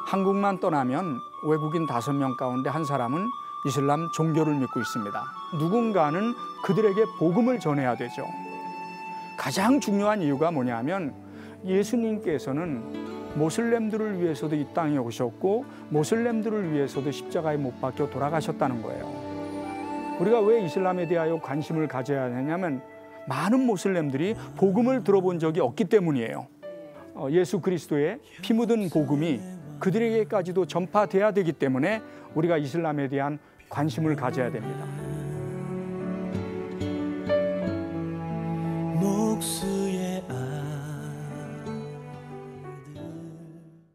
한국만 떠나면 외국인 5명 가운데 한 사람은 이슬람 종교를 믿고 있습니다. 누군가는 그들에게 복음을 전해야 되죠. 가장 중요한 이유가 뭐냐면 예수님께서는 모슬렘들을 위해서도 이 땅에 오셨고 모슬렘들을 위해서도 십자가에 못 박혀 돌아가셨다는 거예요. 우리가 왜 이슬람에 대하여 관심을 가져야 하냐면 많은 모슬렘들이 복음을 들어본 적이 없기 때문이에요. 예수 그리스도의 피 묻은 복음이 그들에게까지도 전파돼야 되기 때문에 우리가 이슬람에 대한 관심을 가져야 됩니다.